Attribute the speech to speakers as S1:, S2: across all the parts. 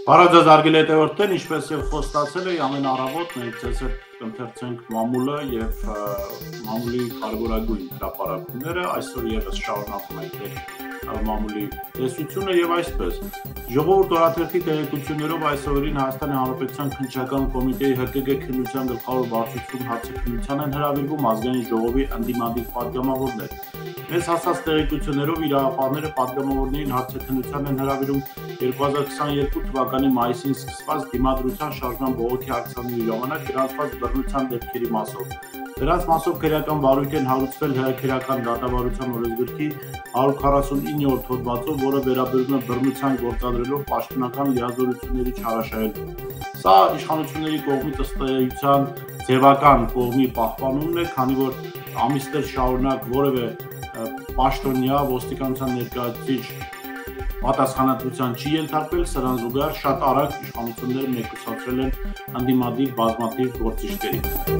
S1: Բարոյ արգել հետևորդներ, ինչպես եւ խոստացել էի, ամեն առավոտ մենք ցես կընթերցենք մամուլը եւ մամուլի կարևորագույն հրապարակումները, այսօր եւս շարունակում ենք մամուլի տեսությունը եւ այսպես ժողովուրդ օրաթերթի տեղեկություններով այսօրին Հայաստանի Հանրապետության քննչական կոմիտեի ՀԿԳ քննության գլխավոր վարչություն հարցաքննության են հրավիրվում ազգային ժողովի ընդդիմադիր պատգամավորներ։ Մեզ հասած տեղեկություններով իրավապահները պատգամավորներին հարցաքննության են հրավիրում 2022 թվականի մայիսին սկսված դիմադրության շարժման բողոքի ակցիաների ժամանակ գրանցված բռնության դեպքերի մասով։ Դրանց մասով քրեական վարույթ են հարուցվել քրեական դատավարության օրենսգրքի 149-րդ հոդվածով, որը վերաբերում է բռնության գործադրելով պաշտոնական լիազորությունների չարաշահելուն։ Սա իշխանությունների կողմից ըստ էության ձևական կողմի պահպանումն է, քանի որ ամիսներ շարունակ որևէ պաշտոնյա ոստիկանության ներկայացուցիչ պատասխանատվության չի ենթարկվել, սրան զուգահեռ շատ արագ իշխանությունները մեկուսացրել են ընդդիմադիր բազմաթիվ գործիչների։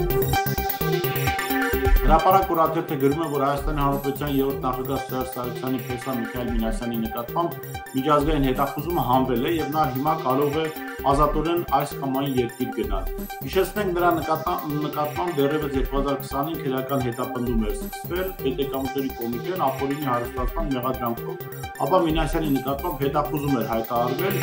S1: Հրապարակ օրաթերթը գրում է, որ Հայաստանի Հանրապետության երրորդ նախագահ Սերժ Սարգսյանի փեսա Միքայել Մինասյանի նկատմամբ միջազգային հետախուզումը հանվել է եւ նա հիմա կարող է ազատորեն այս կամ այն երկիր գնալ։ Հիշեցնենք, նրա նկատմամբ դեռևս 2025 քրեական հետապնդում էր սկսվել պետեկամուտների կոմիտեն ապօրինի հարստացման մեղադրանքով, ապա Մինասյանի նկատմամբ հետախուզում էր հայտարարվել։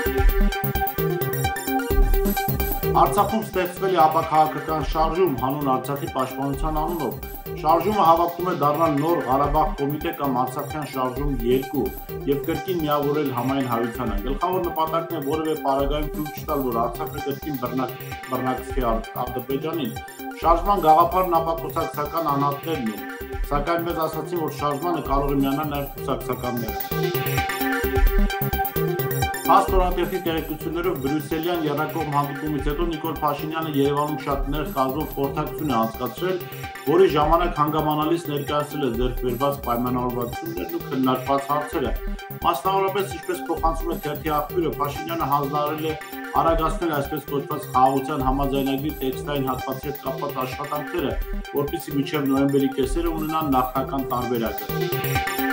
S1: Արցախում ստեղծվել է ապաքաղաքական շարժում հանուն Արցախի պաշտպանության անունով։ Շարժումը հավակնում է դառնալ նոր Ղարաբաղ կոմիտե կամ Արցախյան շարժում 2 եւ կրկին միավորել համայն հայությանը։ Գլխավոր նպատակն է որևէ պարագայում թույլ չտալ, որ Արցախը կրկին բռնակցի Ադրբեջանին։ Շարժման գաղափարն ապակուսակցական անհատներն են, սակայն մեզ ասացին, որ շարժմանը կարող է միանալ նաեւ կուսակցականները։ Հաստորատերթի տեղեկություններով Բրյուսելյան եռակողմ հանդիպումից հետո Նիկոլ Փաշինյանը Երևանում շատ նեղ կազմով խորհրդակցություն է անցկացրել, որի ժամանակ հանգամանալից ներկայացրել է ձեռք բերված պայմանավորվածություններն ու քննարկված հարցերը։ Մասնավորապես, ինչպես փոխանցում է թերթի աղբյուրը, Փաշինյանը հանձնարարել է արագացնել այսպես կոչված խաղաղության համաձայնագրի տեքստային հատվածի հետ կապված աշխատանքները, որպեսզի մինչև նոյեմբերի կեսերը ունենան նախնական տարբերակը։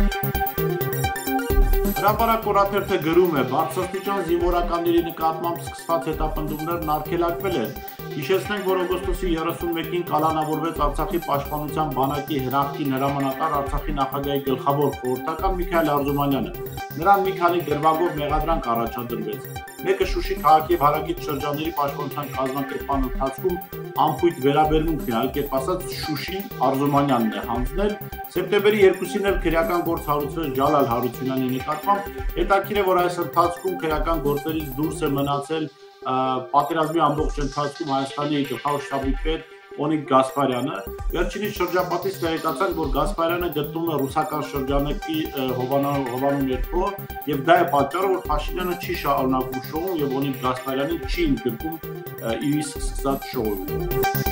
S1: Հրապարակ օրաթերթը գրում է, բարձրաստիճան զինվորականների նկատմամբ սկսված հետապնդումներն արգելակվել են։ Հիշեցնենք, որ օգոստոսի 31-ին կալանավորվեց Արցախի պաշտպանության բանակի հրահրկին հրամանատար Արցախի նախագահի գլխավոր խորհրդական Միքայել Արզումանյանը։ Նրան մի քանի դրվագով մեղադրանք առաջադրվեց։ Մեկը Շուշի քաղաքի եւ հարակից շրջանների պաշտպանության կազմակերպման ընթացքում անփույթ վերաբերմունքն է, այլ կերպ ասած Շուշի Արզումանյանն է հանձնել։ Սեպտեմբերի 2-ին էլ քրեական գործ հարուցվեց Ջալալ Հարությունյանի նկատմամբ։ Հետաքրքիր է, որ այս ընթացքում քրեական գործերից դուրս է մնացել պատերազմի ամբողջ ընթացքում Հայաստանի գլխավոր շտաբի պետ Օնիկ Գասպարյանը։ Վերջինիս շրջապատից տեղեկացանք, որ Գասպարյանը գտնվում է ռուսական շրջանակի հովանու ներքո եւ դա է պատճառը, որ Փաշինյանը չի շարունակում շոուն եւ Օնիկ Գասպարյանին չի ընդգրկում իր սկսած շոուում։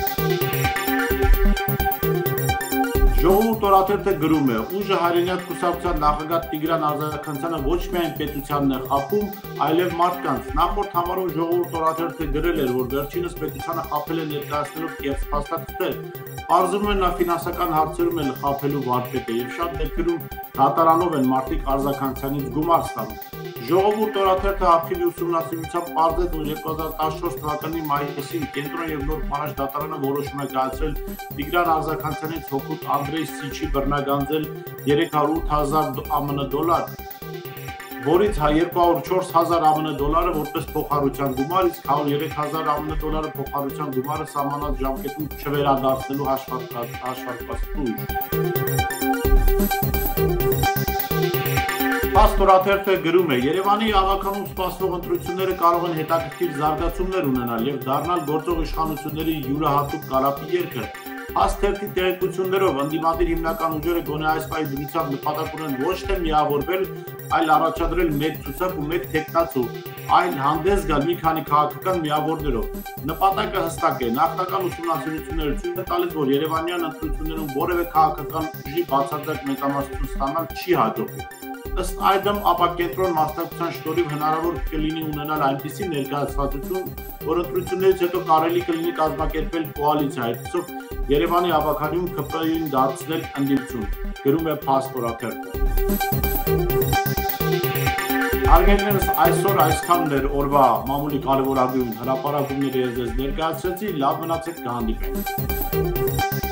S1: Ժողովուրդ օրաթերթը գրում է, ուժը հայրենիաց կուսակցության նախագահ Տիգրան Արձականցյանը ոչ միայն պետությանն է խաբում, այլև մարդկանց։ Նախորդ համարում ժողովուրդ օրաթերթը գրել էր, որ վերջինս պետությանը խաբել է ներկայացնելով կեղծ փաստաթղթեր։ Պարզվում է նա ֆինանսական հարցերում էլ խաբելու վարպետ է եւ շատ դեպքերում դատարանով են մարդիկ Արձականցյանից գումար ստանում։ Ժողովուրդ օրաթերթը արխիվի ուսումնասիրությամբ պարզեց, որ 2014 թվականի մայիսին Կենտրոն եւ Նոր Փարաշ դատարանը որոշում է կայացրել Տիգրան Արձականցյանից հօգուտ Անդրեյ Սիչի բռնագանձել 308,000 ԱՄՆ դոլար, որից 204,000 ԱՄՆ դոլարը որպես փոխհարության գումար, իսկ 103,000 ԱՄՆ դոլարը փոխհարության գումարը սահմանած ժամկետում չվերադարձնելու հաշվարկված տույժ։ Հաստորաթերթը գրում է, Երևանի ավականում սպասվող ընտրությունները կարող են հետաքրքիր զարգացումներ ունենալ եւ դառնալ գործող իշխանությունների յուրահատուկ կարապի երկը։ Հաստերթի տեղեկություններով ընդդիմադիր հիմնական ուժերը գոնե այս պահի դրությամբ նպատակ ունեն ոչ թե միավորվել, այլ առաջադրել մեկ ցուցակ ու մեկ թեկնածու, այլ հանդես գալ մի քանի քաղաքական միավորներով։ Նպատակը հստակ է, նախնական ուսումնասիրությունները ցույց են տալիս, որ Երևանյան ընտրություններում որևէ քաղաքական ուժի բացարձակ մեծամասնություն ստանալ չի հաջողվի։ Ըստ այդմ, ապա կենտրոն մասնակցության շնորհիվ հնարավոր կլինի ունենալ այնպիսի ներկայացվածություն, որ ընտրություններից հետո կարելի կլինի կազմակերպել կոալիցիա, այդպիսով Երևանի ավականյուն ԿՊ-ին դարձնել ընդդիմություն, գրում է Հաստորաթերթը։ Հարգելի այսօր այսքանն էր օրվա մամուլի կարևորագույն հրապարակումները ես ձեզ ներկայացրեցի, լավ մնացեք, կհանդիպենք։